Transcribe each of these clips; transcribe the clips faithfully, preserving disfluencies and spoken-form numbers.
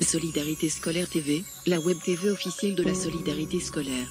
Solidarité Scolaire T V, la web T V officielle de la solidarité scolaire.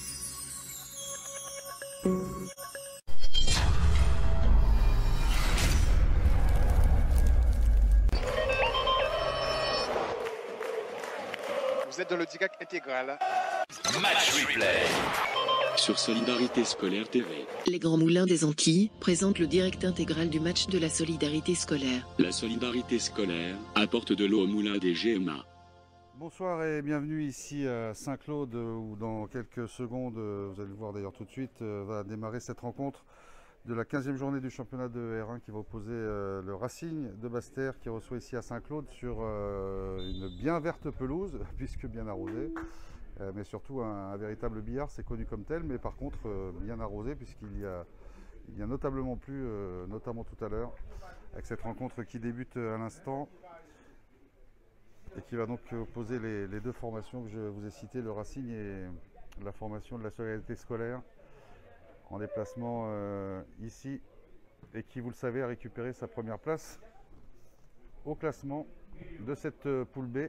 Vous êtes dans le D I C A C intégral. Match replay sur Solidarité Scolaire T V. Les Grands Moulins des Antilles présentent le direct intégral du match de la solidarité scolaire. La solidarité scolaire apporte de l'eau au moulin des G M A. Bonsoir et bienvenue ici à Saint-Claude où dans quelques secondes, vous allez le voir d'ailleurs tout de suite, va démarrer cette rencontre de la quinzième journée du championnat de R un qui va opposer le Racing de Basse-Terre qui reçoit ici à Saint-Claude sur une bien verte pelouse puisque bien arrosée. Mais surtout un, un véritable billard, c'est connu comme tel, mais par contre euh, bien arrosé puisqu'il y a, il y a notablement plu, euh, notamment tout à l'heure, avec cette rencontre qui débute à l'instant et qui va donc opposer les, les deux formations que je vous ai citées, le Racing et la formation de la solidarité scolaire, en déplacement euh, ici, et qui, vous le savez, a récupéré sa première place au classement de cette poule B.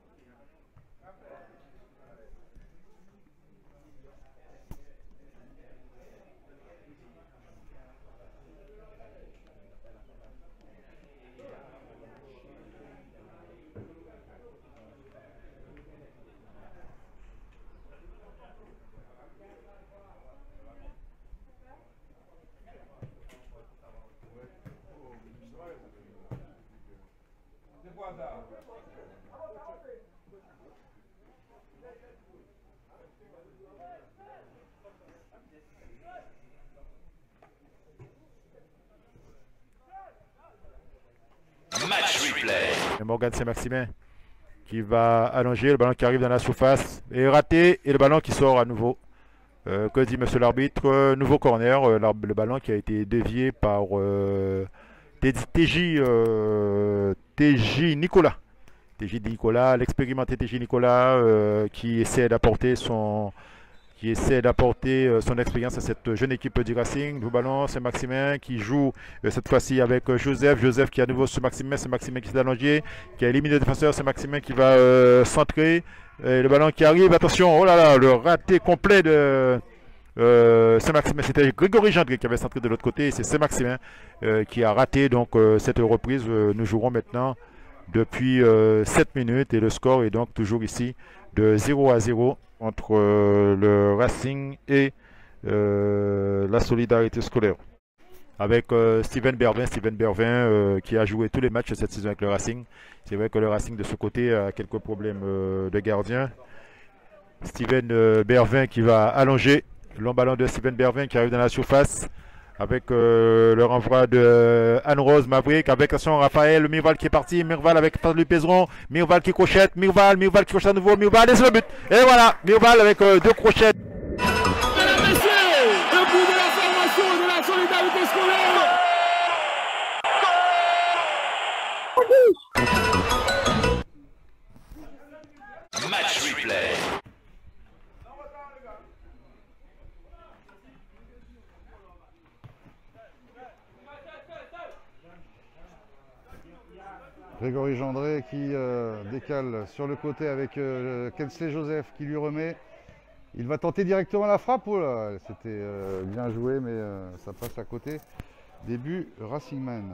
Match replay. Morgan Saint-Maximin qui va allonger, le ballon qui arrive dans la surface est raté et le ballon qui sort à nouveau. Euh, que dit monsieur l'arbitre? euh, Nouveau corner, euh, le ballon qui a été dévié par euh, T J euh, T J Nicolas. T J Nicolas, l'expérimenté T J Nicolas euh, qui essaie d'apporter son qui essaie d'apporter euh, son expérience à cette jeune équipe du Racing. Le ballon, c'est Maximin qui joue euh, cette fois-ci avec euh, Joseph. Joseph qui est à nouveau sur Maximin. C'est Maximin qui s'est allongé, qui a éliminé le défenseur. C'est Maximin qui va euh, centrer. Et le ballon qui arrive. Attention, oh là là, le raté complet de euh, Saint-Maximin. C'était Grégory Gendré qui avait centré de l'autre côté. C'est Saint-Maximin euh, qui a raté donc euh, cette reprise. Euh, nous jouerons maintenant depuis euh, sept minutes et le score est donc toujours ici de zéro à zéro entre euh, le Racing et euh, la solidarité scolaire. Avec euh, Steven Bervin, Steven Bervin euh, qui a joué tous les matchs cette saison avec le Racing. C'est vrai que le Racing de ce côté a quelques problèmes euh, de gardien. Steven euh, Bervin qui va allonger. Long ballon de Steven Bervin qui arrive dans la surface. Avec euh, le renvoi de euh, Anne-Rose Maverick, avec son Raphaël Mirval qui est parti, Mirval avec Fadlu Pézeron, Mirval qui crochette, Mirval, Mirval qui crochette à nouveau, Mirval et c'est le but. Et voilà, Mirval avec euh, deux crochettes. Mesdames et messieurs, le bout de la formation de la solidarité scolaire. Match replay. Grégory Gendré qui euh, décale sur le côté avec euh, Kensley Joseph qui lui remet. Il va tenter directement la frappe. Oh là, c'était euh, bien joué, mais euh, ça passe à côté. Début Racingman.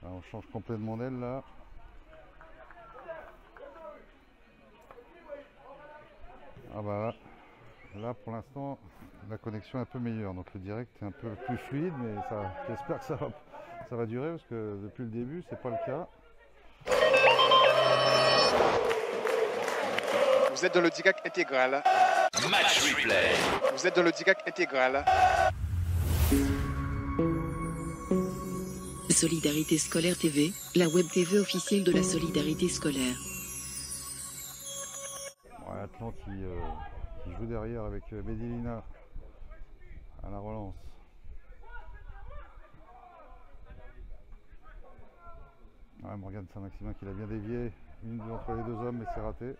Alors, on change complètement d'aile là. Ah bah là pour l'instant la connexion est un peu meilleure, donc le direct est un peu plus fluide, mais ça, j'espère que ça va, ça va durer parce que depuis le début c'est pas le cas. Vous êtes dans le Digac intégral. Match replay. Vous êtes dans le Digac intégral. Solidarité Scolaire T V, la web T V officielle de la solidarité scolaire. Ouais, Atlan qui, euh, qui joue derrière avec euh, Medellina à la relance. Ouais, Morgan Saint-Maximin qui l'a bien dévié, une entre les deux hommes, mais c'est raté.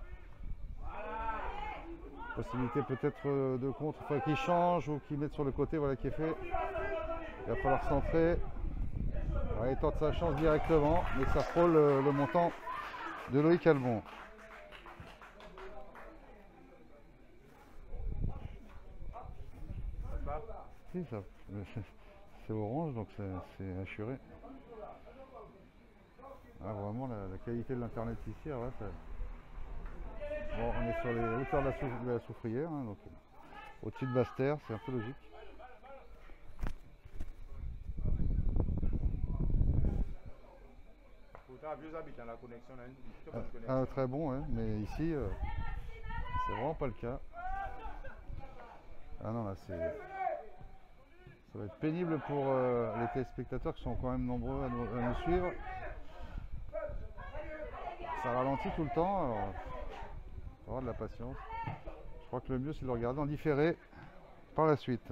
Possibilité peut-être euh, de contre, il faudrait qu'il change ou qu'il mette sur le côté, voilà qui est fait. Il va falloir centrer. Ouais, il tente sa chance directement, mais ça frôle le, le montant de Loïc Albon. Si, ça, c'est orange, donc c'est assuré. Ah, vraiment, la, la qualité de l'internet ici, ouais, ça... Bon, on est sur les hauteurs de la, souf de la Soufrière, hein, donc au-dessus de Basse-Terre, c'est un peu logique. La connexion, là, une ah, connexion. Ah, très bon, hein, mais ici, euh, c'est vraiment pas le cas. Ah non, là, c'est... Ça va être pénible pour euh, les téléspectateurs qui sont quand même nombreux à nous, à nous suivre. Ça ralentit tout le temps, alors il faut avoir de la patience. Je crois que le mieux c'est de le regarder en différé par la suite.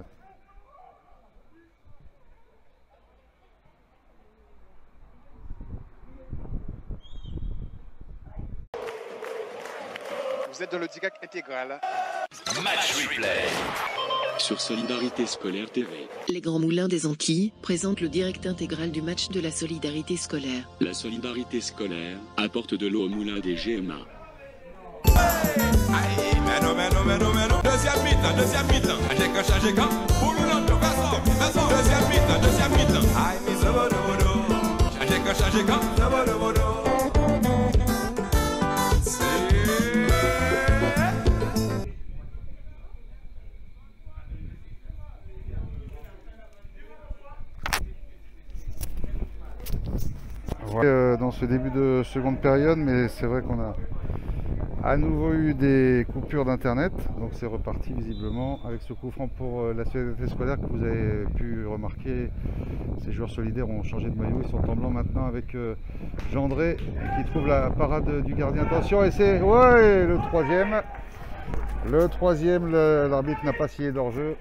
Vous êtes dans le Digac intégral. Match replay. Sur Solidarité Scolaire T V. Les Grands Moulins des Antilles présentent le direct intégral du match de la solidarité scolaire. La Solidarité Scolaire apporte de l'eau au moulin des G M A. Aïe, meno, meno, meno, meno. Deuxième mi-temps, deuxième mi-temps. Changez quand, changez quand. Boulou, de façon, façon. Deuxième mi-temps, deuxième mi-temps. Aïe, mi, ça va de modo. Changez quand, changez quand. Ça va de modo. Euh, dans ce début de seconde période, mais c'est vrai qu'on a à nouveau eu des coupures d'internet, donc c'est reparti visiblement avec ce coup franc pour euh, la solidarité scolaire que vous avez pu remarquer. Ces joueurs solidaires ont changé de maillot, ils sont en blanc maintenant avec euh, Gendré qui trouve la parade du gardien. Attention, et c'est ouais, le troisième. Le troisième, l'arbitre n'a pas scié d'hors-jeu.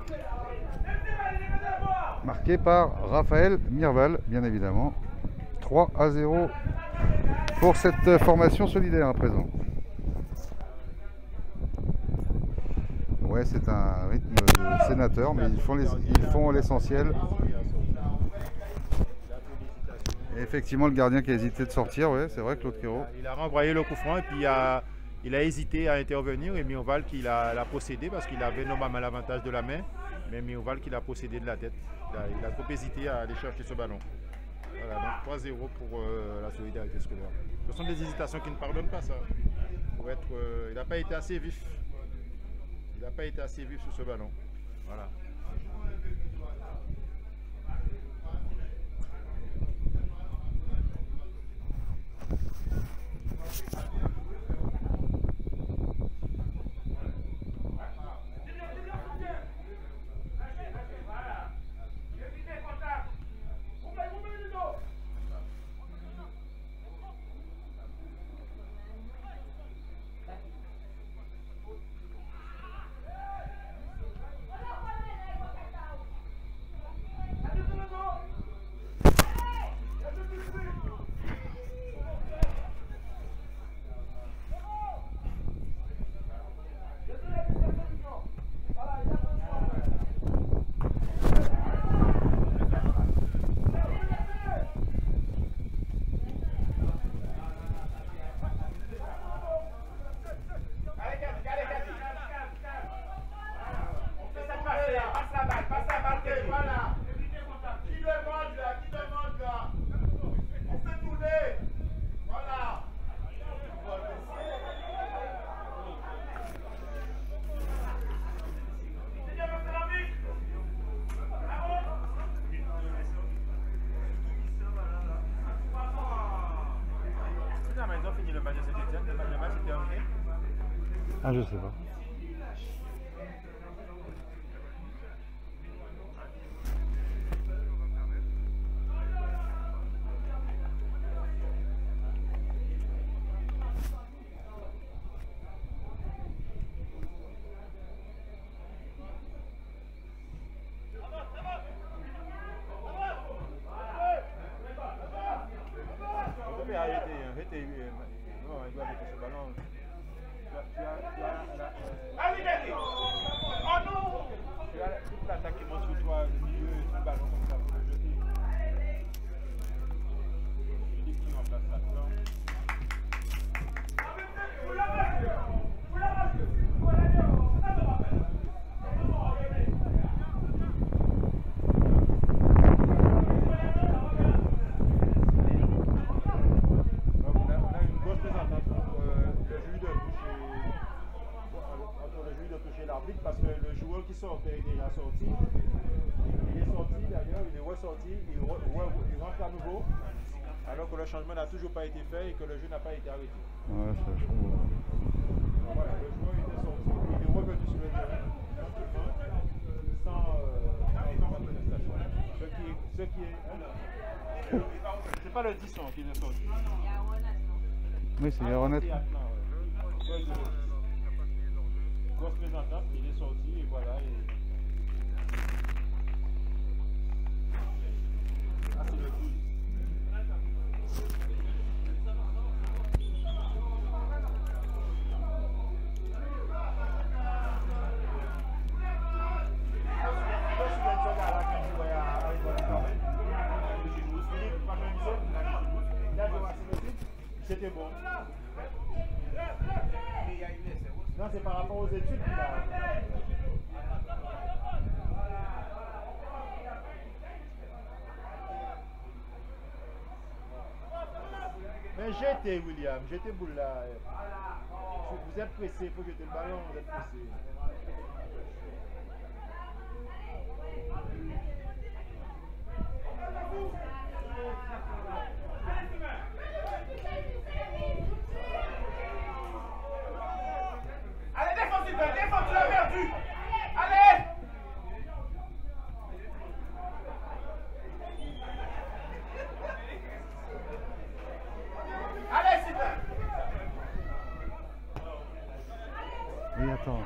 Marqué par Raphaël Mirval, bien évidemment. trois à zéro pour cette formation solidaire à présent. Ouais, c'est un rythme de sénateur, mais ils font les, ils font l'essentiel. Et effectivement, le gardien qui a hésité de sortir, ouais, c'est vrai, Claude Quérault. Il a renvoyé le coup franc et puis il a, il a hésité à intervenir et Mirval qui l'a possédé parce qu'il avait normalement l'avantage de la main, mais Mirval qui l'a possédé de la tête. Il a, il a trop hésité à aller chercher ce ballon. Voilà, donc trois zéro pour euh, la solidarité scolaire. Ce sont des hésitations qui ne pardonnent pas ça. Pour être, euh, il n'a pas été assez vif. Il n'a pas été assez vif sur ce ballon. Voilà. ils ont fini le match de Saint-Etienne, le match était terminé. Ah, je sais pas. Parce que le joueur qui sortait est déjà sorti. Il est sorti d'ailleurs, il est ressorti, il, re, re, il rentre à nouveau, alors que le changement n'a toujours pas été fait et que le jeu n'a pas été arrêté. Ouais, ça je trouve. Voilà, le joueur était sorti, il est revenu sur le terrain, sans euh, contestation. Ce qui, ce qui est. C'est pas le dix ans qui est sorti. Oui, c'est Yaronet. Représentant, il est sorti et voilà. Et... Ah, c'est le coup. C'était bon. Non, c'est par rapport aux études qu'il a. Mais j'étais, William, j'étais boule là. Vous êtes pressé, il faut jeter le ballon, vous êtes pressé. Allez, défense, défense, tu l'as perdu. Allez. Allez, Sylvain. Oui, attends.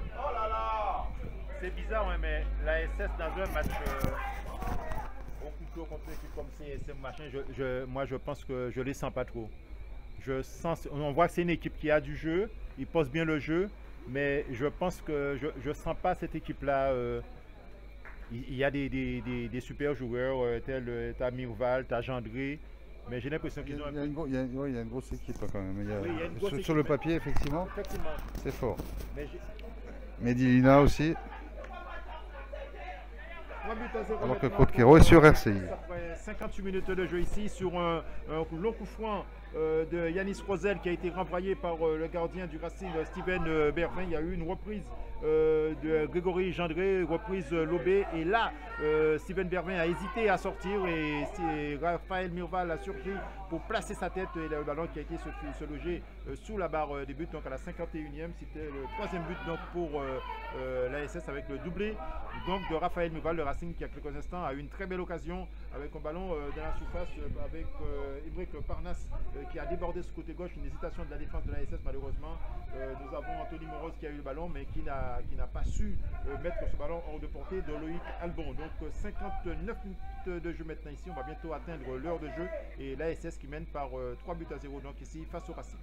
C'est bizarre, ouais, mais la S S dans un match euh, au coup clos contre une équipe comme C S M machin, je, je, moi je pense que je les sens pas trop. Je sens, on voit que c'est une équipe qui a du jeu, ils posent bien le jeu, mais je pense que je ne sens pas cette équipe-là. Euh, il, il y a des, des, des, des super joueurs, euh, tels euh, t'as Mirval, t'as Gendré, mais j'ai l'impression qu'ils ont un Il y, a une gros- il, y a, ouais, il y a une grosse équipe hein, quand même. Il y a- Oui, il y a une grosse sur, équipe, sur le mais- papier, effectivement, Effectivement. c'est fort. Mais j'ai- Medilina aussi, trois buts à zéro alors que maintenant Côte-Quéro est sur R C I. Après cinquante-huit minutes de jeu ici sur un, un long coup franc euh, de Yanis Rosel qui a été renvoyé par euh, le gardien du Racing, euh, Steven euh, Bervin. Il y a eu une reprise euh, de Grégory Gendré, reprise euh, Lobé. Et là, euh, Steven Bervin a hésité à sortir et c'est Raphaël Mirval a surgi pour placer sa tête et le ballon qui a été se, se loger euh, sous la barre euh, des buts. Donc à la cinquante et unième, c'était le troisième but donc, pour euh, euh, l'A S S avec le doublé donc, de Raphaël Mirval. Le Racing qui, à quelques instants, a eu une très belle occasion avec un ballon euh, dans la surface euh, avec euh, Ibrick Parnasse euh, qui a débordé ce côté gauche. Une hésitation de la défense de l'A S S malheureusement. Euh, nous avons Anthony Moroz qui a eu le ballon mais qui n'a qui n'a pas su euh, mettre ce ballon hors de portée de Loïc Albon. Donc euh, cinquante-neuf minutes de jeu maintenant ici. On va bientôt atteindre l'heure de jeu et l'A S S qui mène par euh, trois buts à zéro donc ici face au Racing.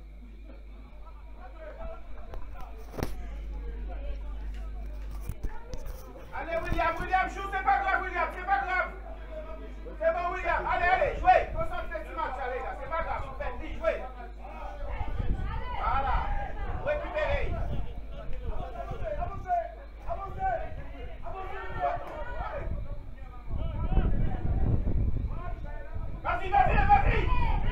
Allez William, William, joue, c'est pas grave William, c'est pas grave. C'est bon William, allez, allez, jouez. Concentrez sur le match, allez là, c'est pas grave, faites-y, jouez. Voilà, récupérez. Vas-y, vas-y, vas-y.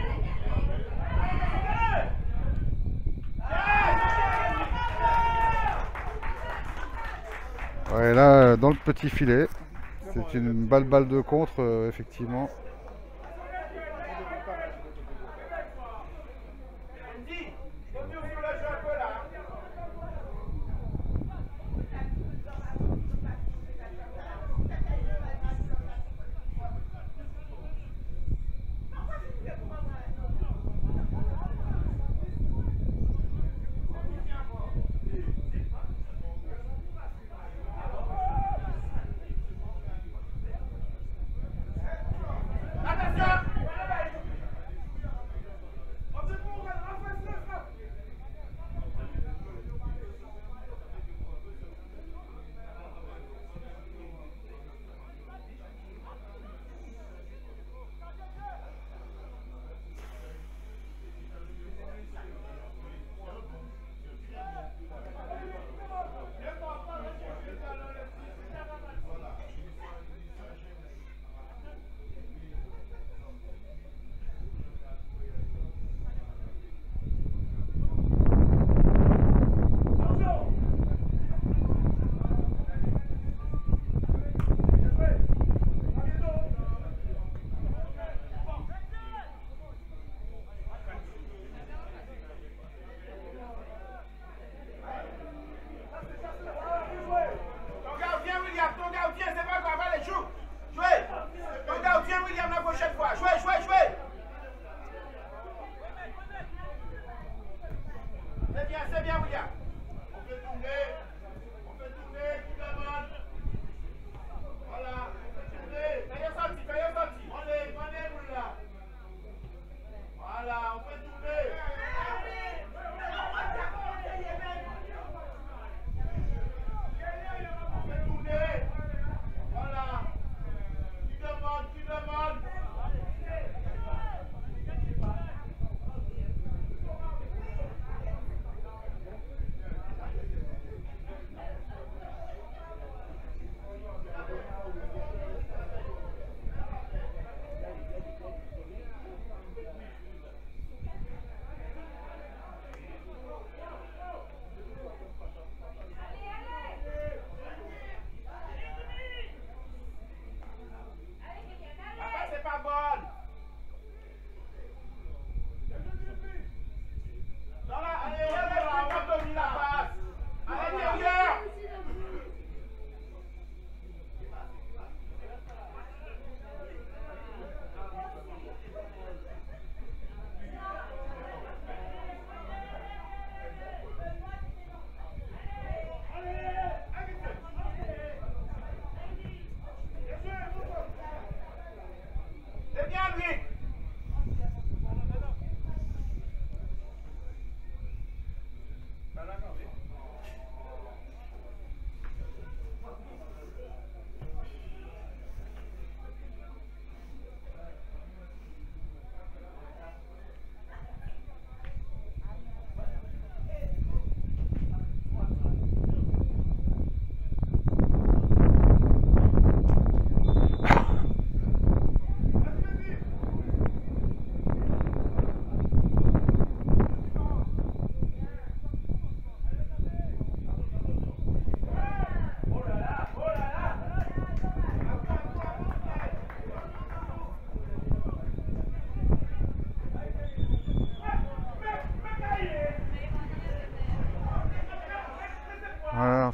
Ouais, là, dans le petit filet, c'est une balle-balle de contre, euh, effectivement.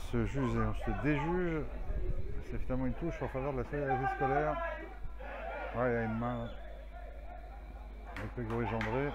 se juge et on se déjuge. C'est finalement une touche en faveur de la solidarité scolaire. Ouais, il y a une main avec Grégory Gendré.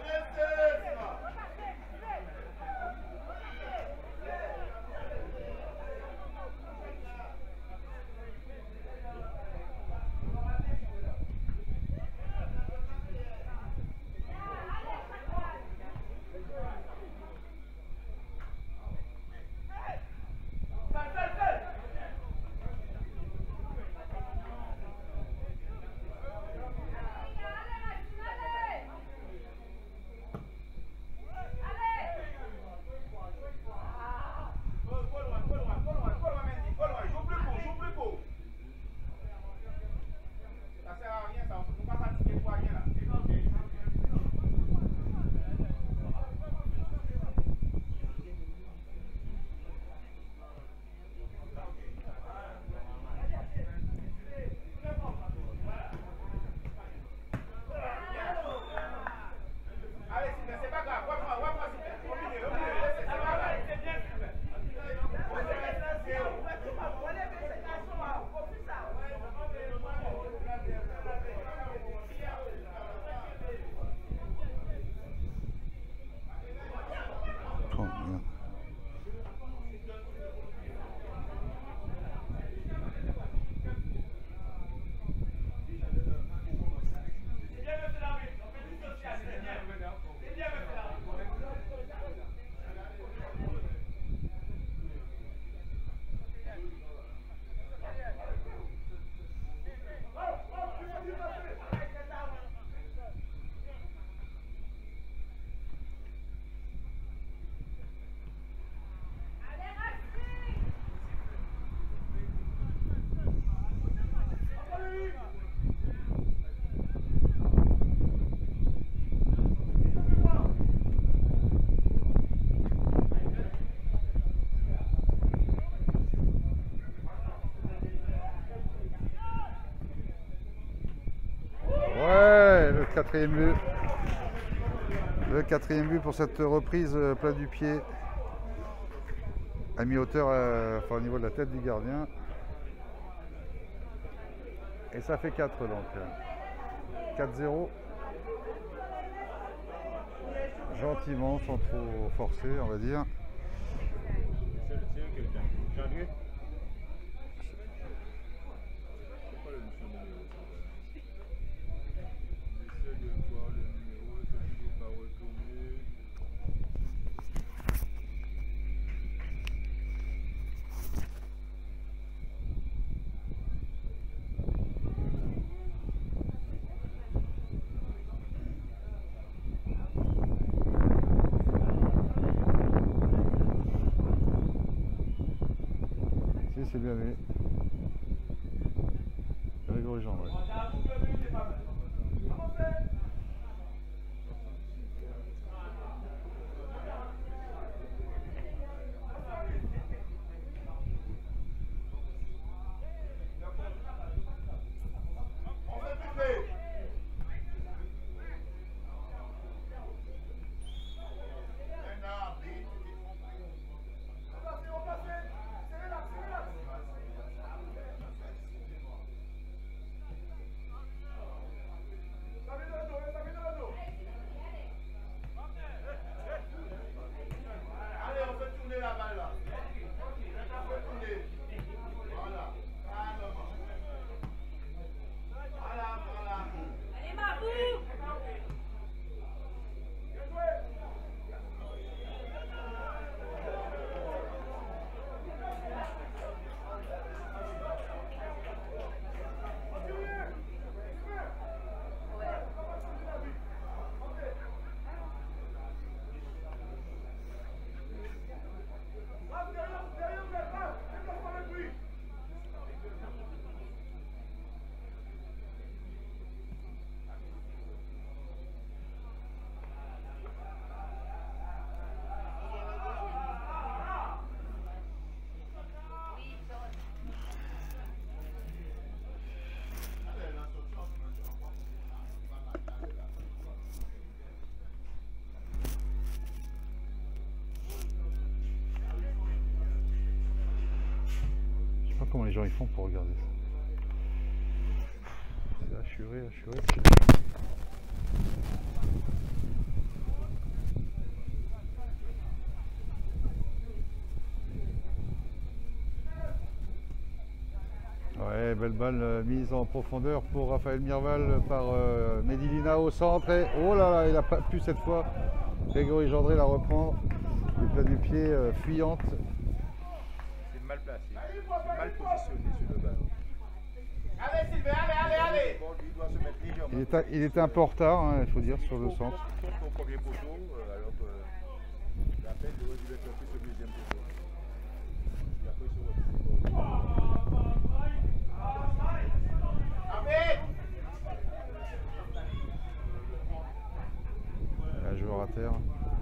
Quatrième but. Le quatrième but pour cette reprise euh, plat du pied. À mi-hauteur, euh, enfin au niveau de la tête du gardien. Et ça fait quatre donc. quatre zéro. Gentiment, sans trop forcer, on va dire. C'est bien lui. Grégory Gendré. comment les gens ils font pour regarder ça. C'est assuré, assuré. Ouais, belle balle euh, mise en profondeur pour Raphaël Mirval par euh, Medilina au centre. Et oh là là, il n'a pas pu cette fois. Grégory Gendré la reprend. Le plat du pied euh, fuyante. C'est mal placé, c'est mal positionné sur le ballon. Allez Sylvain, allez, allez, allez. Bon, lui, il doit se mettre légèrement. Il était, il était un peu en retard, hein, il faut dire, sur le centre. Au premier poteau, euh, alors que euh, la peine de relever un peu ce deuxième poteau. Et après, il se retrouve. Un joueur à terre.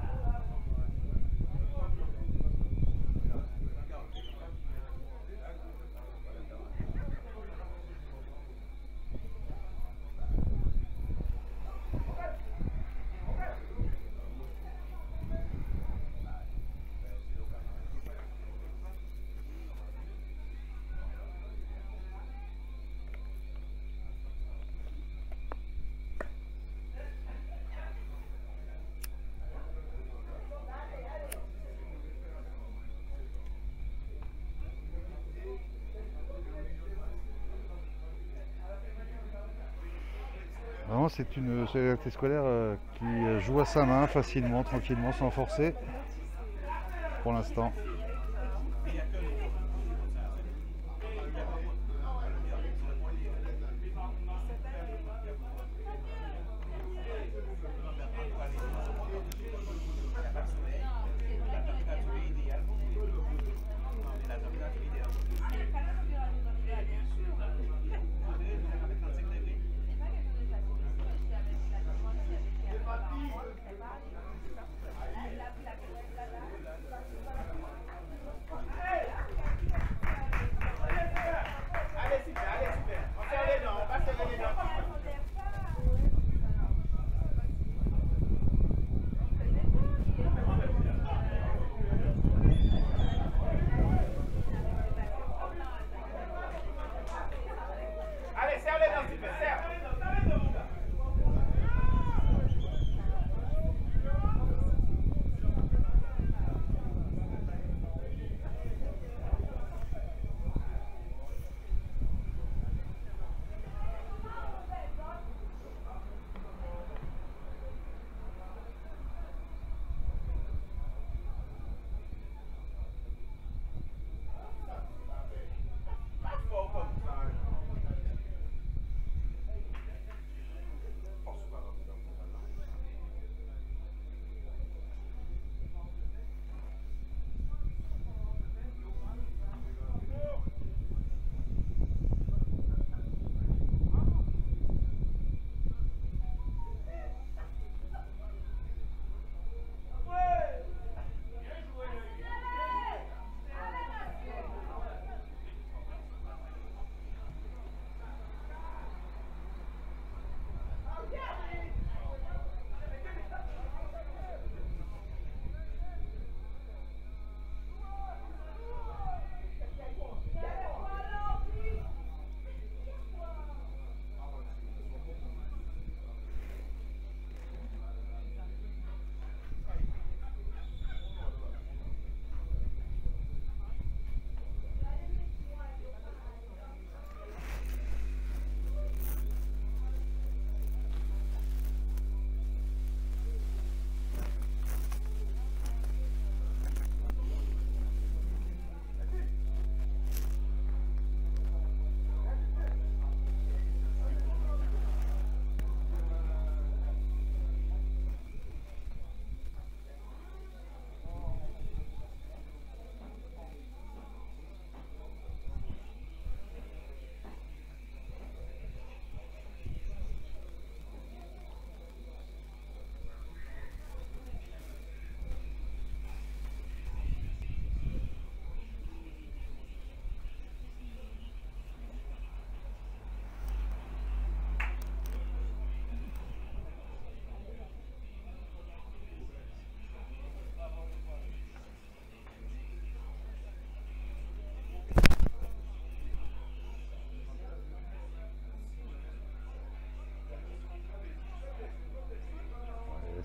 C'est une solidarité scolaire euh, qui joue à sa main facilement, tranquillement, sans forcer pour l'instant.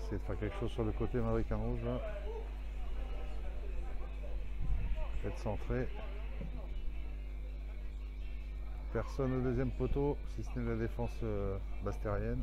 essayer de faire quelque chose sur le côté Maverick Rouge là. Être centré. Personne au deuxième poteau, si ce n'est la défense euh, bastérienne.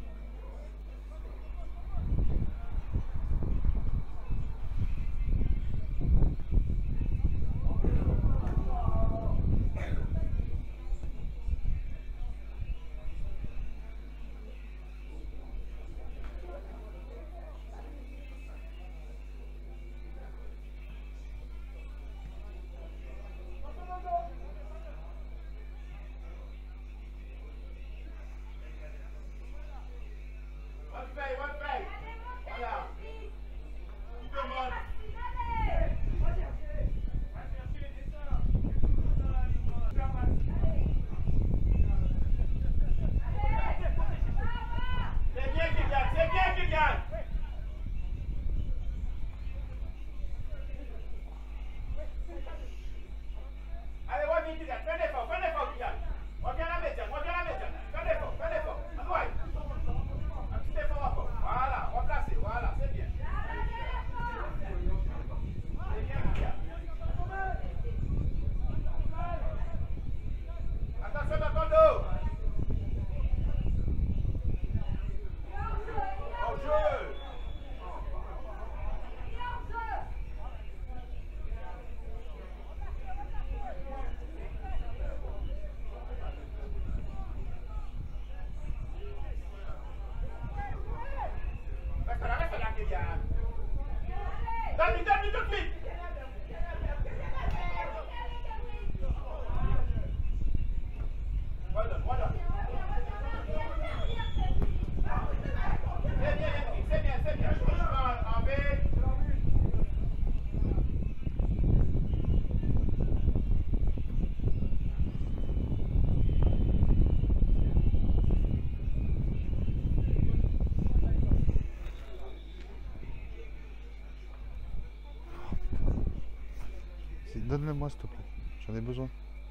Donne-le-moi s'il te plaît, j'en ai besoin.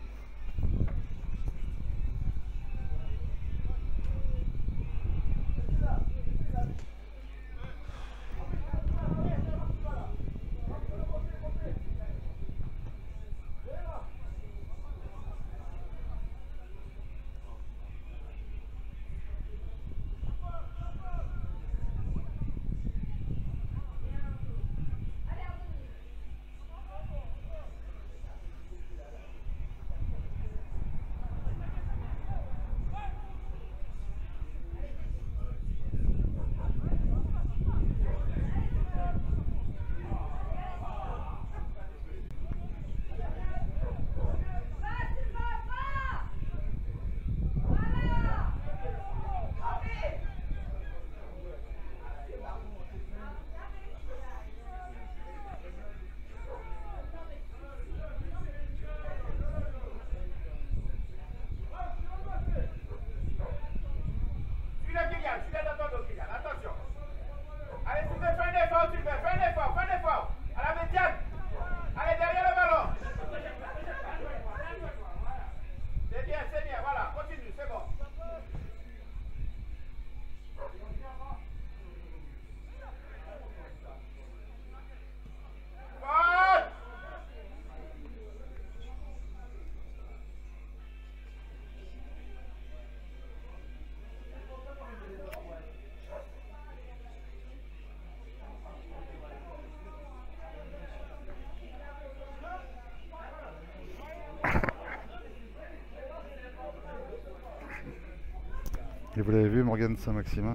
Et vous l'avez vu, Morgan Saint-Maximin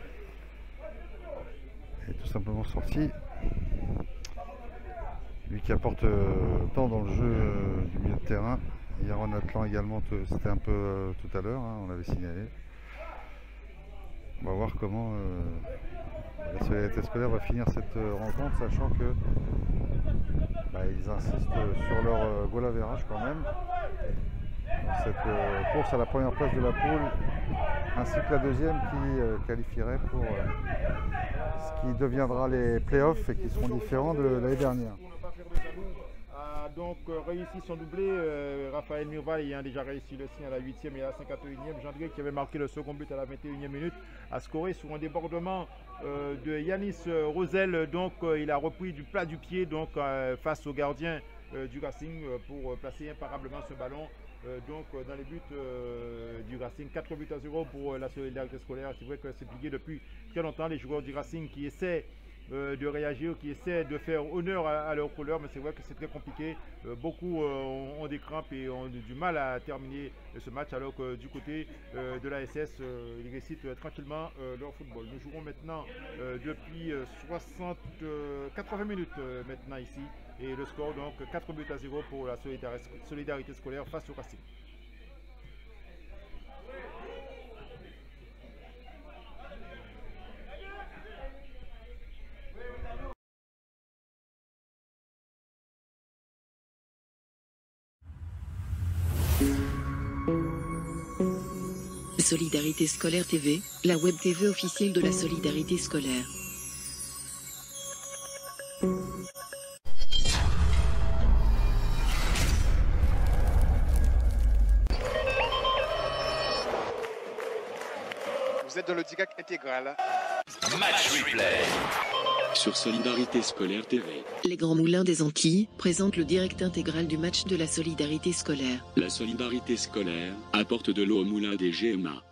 est tout simplement sorti. Lui qui apporte euh, tant dans le jeu euh, du milieu de terrain. Yaron Atlan également, c'était un peu euh, tout à l'heure, hein, on l'avait signalé. On va voir comment euh, la solidarité scolaire va finir cette euh, rencontre, sachant que bah, ils insistent sur leur euh, goal average quand même. Dans cette euh, course à la première place de la poule, ainsi que la deuxième qui euh, qualifierait pour euh, ce qui deviendra les playoffs et qui seront différents de l'année dernière. a donc euh, réussi son doublé. Euh, Raphaël Mirval ayant déjà réussi le sien à la huitième et à la cinquante et unième. Jean-André qui avait marqué le second but à la vingt et unième minute a scoré sur un débordement euh, de Yanis Rosel. Donc euh, il a repris du plat du pied donc, euh, face au gardien euh, du Racing euh, pour placer imparablement ce ballon. Euh, donc euh, dans les buts euh, du Racing, quatre buts à zéro pour euh, la solidarité scolaire. C'est vrai que c'est plié depuis très longtemps. Les joueurs du Racing qui essaient euh, de réagir, qui essaient de faire honneur à, à leur couleur, mais c'est vrai que c'est très compliqué. Euh, beaucoup euh, ont, ont des crampes et ont du mal à terminer euh, ce match, alors que du côté euh, de la S S, euh, ils récitent euh, tranquillement euh, leur football. Nous jouerons maintenant euh, depuis euh, soixante, euh, quatre-vingts minutes euh, maintenant ici. Et le score donc quatre buts à zéro pour la solidarité scolaire face au Racing. Solidarité Scolaire T V, la web T V officielle de la solidarité scolaire. Vous êtes dans le D I G A C intégral. Match replay. Sur Solidarité Scolaire T V. Les Grands Moulins des Antilles présentent le direct intégral du match de la solidarité scolaire. La solidarité scolaire apporte de l'eau au moulin des G M A.